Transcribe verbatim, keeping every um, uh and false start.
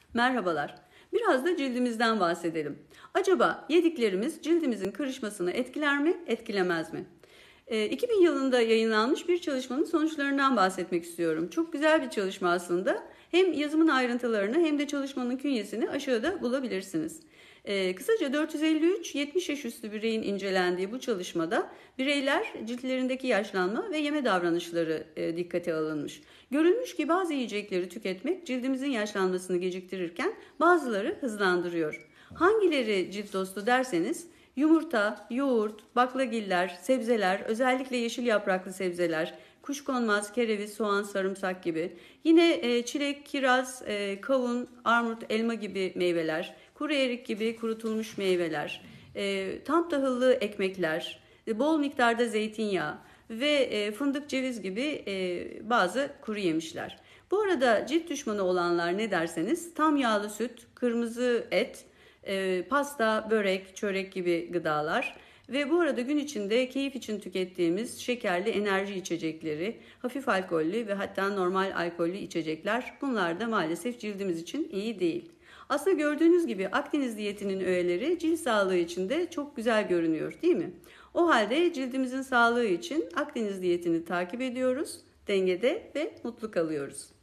Merhabalar. Biraz da cildimizden bahsedelim. Acaba yediklerimiz cildimizin kırışmasını etkiler mi, etkilemez mi? E, iki bin yılında yayınlanmış bir çalışmanın sonuçlarından bahsetmek istiyorum. Çok güzel bir çalışma aslında. Hem yazımın ayrıntılarını hem de çalışmanın künyesini aşağıda bulabilirsiniz. E, kısaca dört yüz elli üç yetmiş yaş üstü bireyin incelendiği bu çalışmada bireyler ciltlerindeki yaşlanma ve yeme davranışları e, dikkate alınmış. Görülmüş ki bazı yiyecekleri tüketmek cildimizin yaşlanmasını geciktirirken bazıları hızlandırıyor. Hangileri cilt dostu derseniz yumurta, yoğurt, baklagiller, sebzeler, özellikle yeşil yapraklı sebzeler, kuşkonmaz, kereviz, soğan, sarımsak gibi. Yine e, çilek, kiraz, e, kavun, armut, elma gibi meyveler, kuru erik gibi kurutulmuş meyveler, e, tam tahıllı ekmekler, e, bol miktarda zeytinyağı ve e, fındık, ceviz gibi e, bazı kuru yemişler. Bu arada cilt düşmanı olanlar ne derseniz tam yağlı süt, kırmızı et, e, pasta, börek, çörek gibi gıdalar ve bu arada gün içinde keyif için tükettiğimiz şekerli enerji içecekleri, hafif alkollü ve hatta normal alkollü içecekler, bunlar da maalesef cildimiz için iyi değil. Aslında gördüğünüz gibi Akdeniz diyetinin öğeleri cilt sağlığı için de çok güzel görünüyor, değil mi? O halde cildimizin sağlığı için Akdeniz diyetini takip ediyoruz, dengede ve mutlu kalıyoruz.